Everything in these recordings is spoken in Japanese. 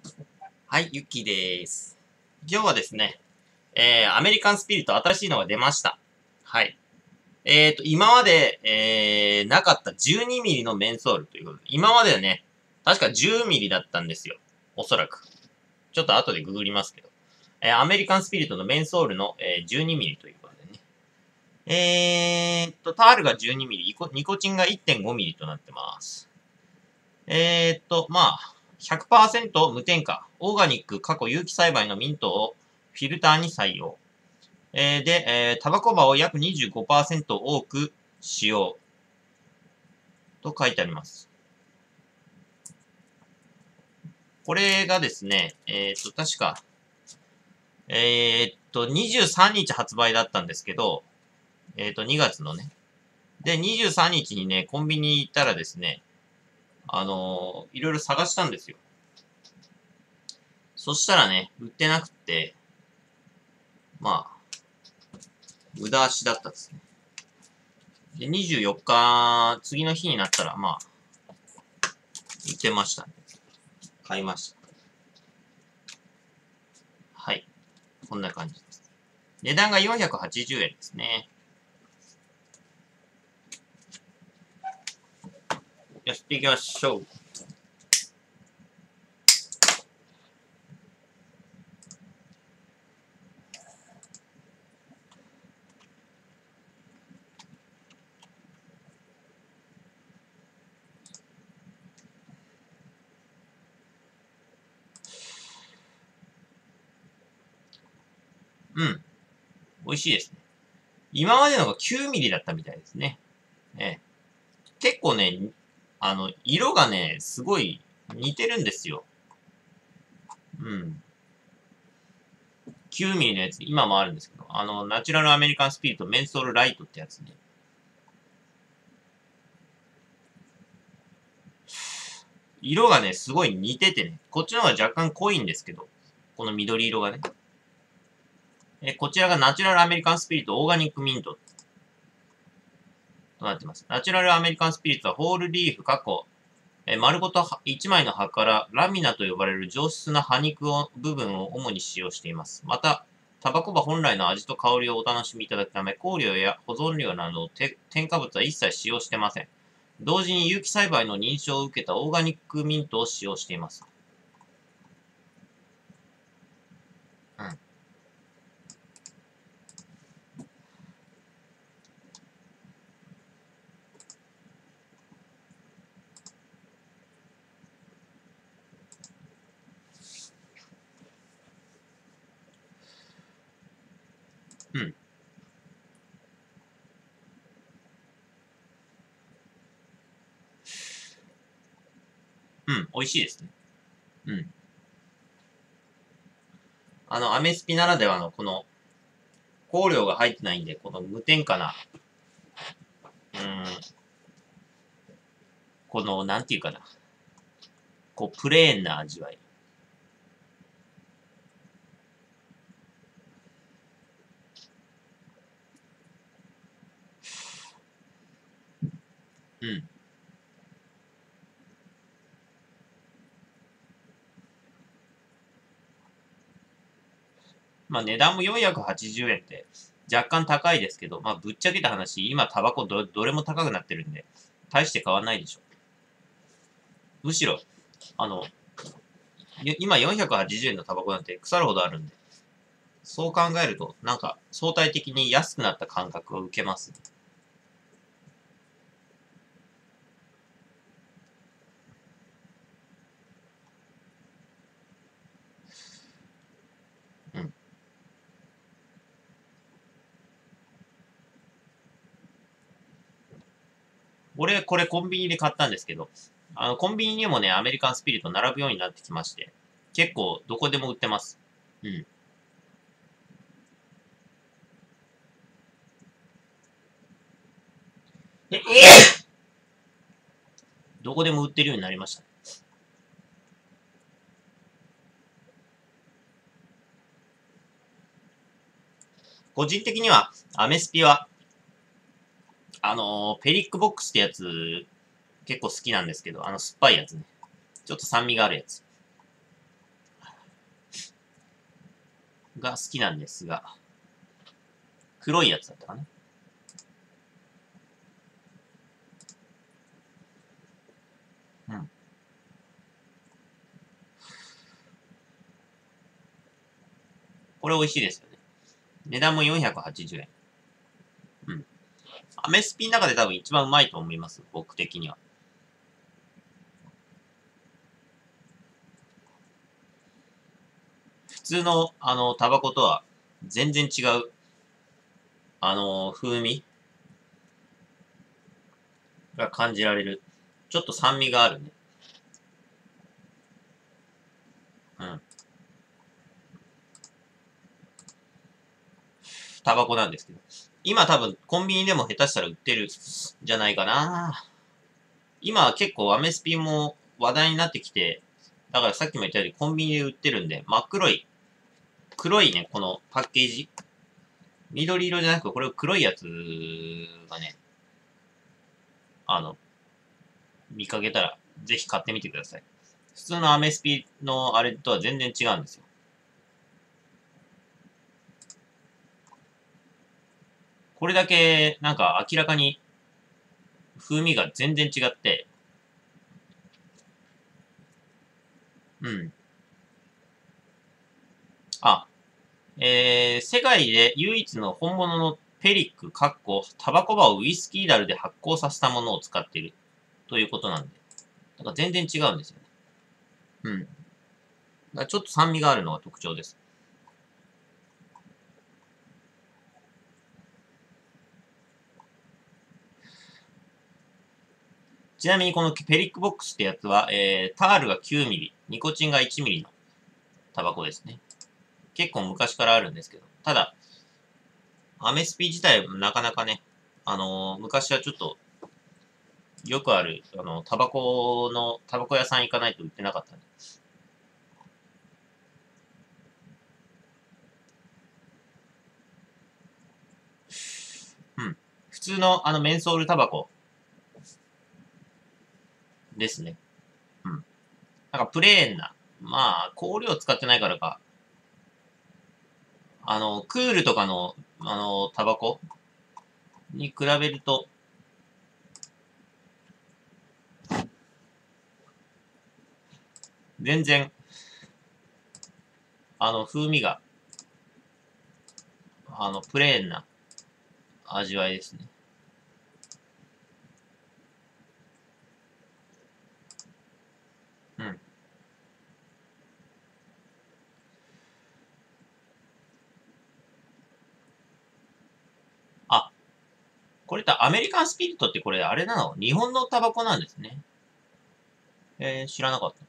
はい、ゆっきーです。今日はですね、アメリカンスピリット新しいのが出ました。はい。今まで、なかった12ミリのメンソールということで、今まではね、確か10ミリだったんですよ。おそらく。ちょっと後でググりますけど。アメリカンスピリットのメンソールの、12ミリということでね。タールが12ミリ、ニコチンが1.5ミリとなってます。まあ、100% 無添加、オーガニック、過去有機栽培のミントをフィルターに採用。で、タバコ葉を約 25% 多く使用。と書いてあります。これがですね、確か、23日発売だったんですけど、2月のね。で、23日にね、コンビニ行ったらですね、いろいろ探したんですよ。そしたらね、売ってなくって、まあ、無駄足だったですね。で、24日、次の日になったら、まあ、売ってましたね。買いました。はい。こんな感じです。値段が480円ですね。やっていきましょう。うん。美味しいですね。今までのが9ミリだったみたいですね。結構ね、色がね、すごい似てるんですよ。うん。9ミリのやつ、今もあるんですけど、ナチュラルアメリカンスピリットメンソールライトってやつね。色がね、すごい似ててね、こっちの方が若干濃いんですけど、この緑色がね。こちらがナチュラルアメリカンスピリットオーガニックミントとなっています。ナチュラルアメリカンスピリットはホールリーフ、丸ごと1枚の葉からラミナと呼ばれる上質な葉肉部分を主に使用しています。また、タバコ葉本来の味と香りをお楽しみいただくため、香料や保存料など添加物は一切使用していません。同時に有機栽培の認証を受けたオーガニックミントを使用しています。うん。うん。うん。美味しいですね。うん。アメスピならではのこの香料が入ってないんで、この無添加な、この、なんていうかな。こう、プレーンな味わい。うん。まあ値段も480円って若干高いですけど、まあぶっちゃけた話、今タバコどれも高くなってるんで、大して変わんないでしょ。むしろ、あの、今480円のタバコなんて腐るほどあるんで、そう考えると、なんか相対的に安くなった感覚を受けます。うん。俺、これコンビニで買ったんですけど、コンビニにもね、アメリカンスピリット並ぶようになってきまして、結構どこでも売ってます。うん。どこでも売ってるようになりました。個人的には、アメスピは、ペリックボックスってやつ、結構好きなんですけど、酸っぱいやつね。ちょっと酸味があるやつ。 が好きなんですが、黒いやつだったかな。うん。これ美味しいですよね。値段も480円。うん。アメスピの中で多分一番うまいと思います。僕的には。普通の、タバコとは全然違う、風味が感じられる。ちょっと酸味があるね。うん。タバコなんですけど。今多分コンビニでも下手したら売ってるんじゃないかな。今は結構アメスピも話題になってきて、だからさっきも言ったようにコンビニで売ってるんで、真っ黒い、黒いね、このパッケージ。緑色じゃなく、これ黒いやつがね、あの、見かけたら、ぜひ買ってみてください。普通のアメスピのあれとは全然違うんですよ。これだけ、なんか明らかに風味が全然違って、うん。あ、世界で唯一の本物のペリック、タバコ葉をウイスキーダルで発酵させたものを使っているということなんで。だから全然違うんですよね。うん。だからちょっと酸味があるのが特徴です。ちなみにこのペリックボックスってやつは、タールが9ミリ、ニコチンが1ミリのタバコですね。結構昔からあるんですけど。ただ、アメスピ自体なかなかね、昔はちょっとよくある、タバコ屋さん行かないと売ってなかったんで。うん。普通のメンソールタバコですね。うん。なんかプレーンな、まあ、香料使ってないからか、クールとかの、タバコに比べると、全然、風味が、プレーンな味わいですね。うん。あ、これってアメリカンスピリットってこれあれなの？日本のタバコなんですね。知らなかった。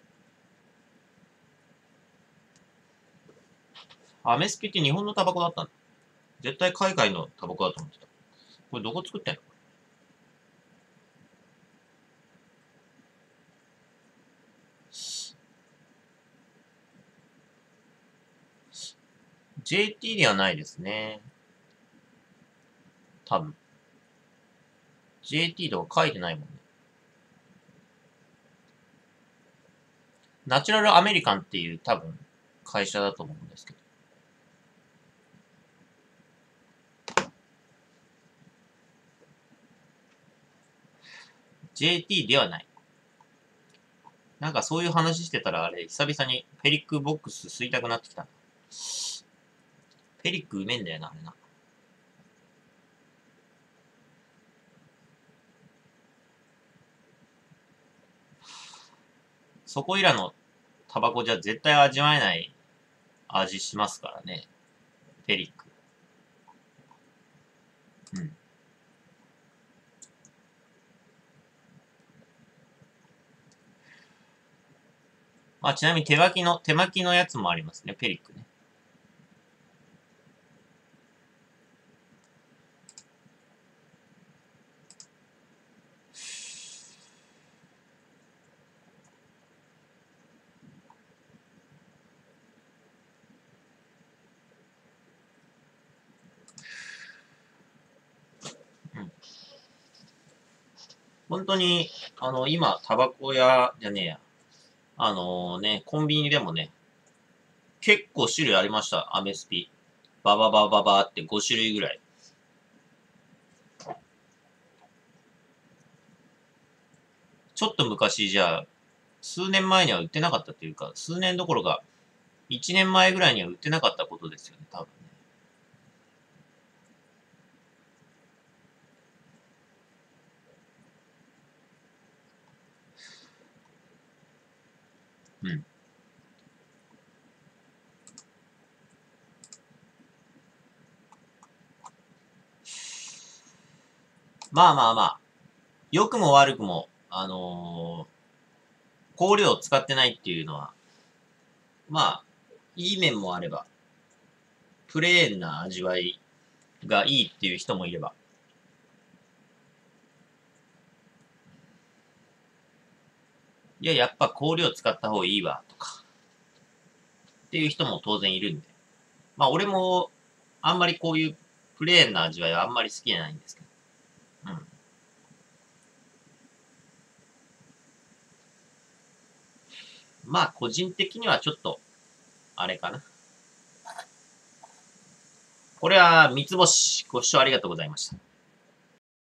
アメスピって日本のタバコだったんだ。絶対海外のタバコだと思ってた。これどこ作ってんの？ JT ではないですね。多分。JT とか書いてないもんね。ナチュラルアメリカンっていう多分会社だと思うんですけど。JT ではない。なんかそういう話してたらあれ、久々にペリックボックス吸いたくなってきた。ペリックうめえんだよな、あれな。そこいらのタバコじゃ絶対味わえない味しますからね。ペリック。うん。まあ、ちなみに手巻きのやつもありますね、ペリックね。うん。本当に、今、タバコ屋じゃねえや。コンビニでもね、 結構種類ありました、アメスピ。バババババって5種類ぐらい。ちょっと昔じゃあ、数年前には売ってなかったというか、数年どころか、1年前ぐらいには売ってなかったことですよね、多分ね。うん。まあまあまあ、良くも悪くも、香料を使ってないっていうのは、まあ、いい面もあれば、プレーンな味わいがいいっていう人もいれば、いや、やっぱ香料使った方がいいわ、とか、っていう人も当然いるんで。まあ、俺も、あんまりこういうプレーンな味わいはあんまり好きじゃないんですけど。うん。まあ、個人的にはちょっと、あれかな。これは三つ星。ご視聴ありがとうございました。